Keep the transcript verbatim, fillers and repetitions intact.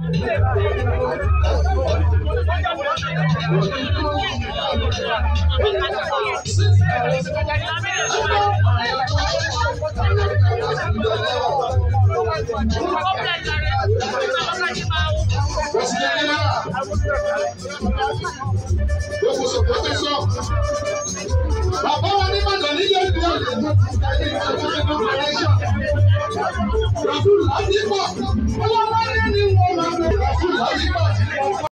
Bàbá wa ní Ìbàdàn nílé ìlú ọ̀dẹ̀ tó ti ṣe ní ìṣẹ̀lẹ̀ tó bẹ̀rẹ̀ ṣọ̀. Ràfúù Ládìpọ̀, ọlọ́wọ́ ní ni wọ́n máa ń bẹ̀rẹ̀ Ràfúù Ládìpọ̀.